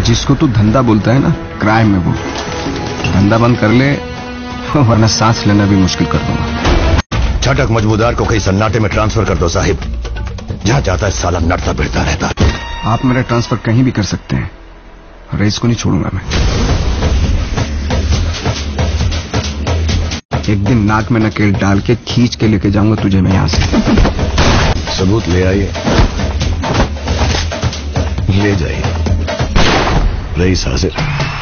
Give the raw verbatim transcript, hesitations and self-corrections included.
जिसको तू धंधा बोलता है ना, क्राइम है वो। धंधा बंद कर ले, वरना सांस लेना भी मुश्किल कर दूंगा। छटक मजबूदार को कहीं सन्नाटे में ट्रांसफर कर दो साहिब। जहां जाता है साला नटता फिरता रहता। आप मेरा ट्रांसफर कहीं भी कर सकते हैं, रईस को नहीं छोड़ूंगा मैं। एक दिन नाक में नकेल डाल के खींच के लेके जाऊंगा तुझे मैं यहां से। सबूत ले आइए, ले जाइए। रईस हाजिर।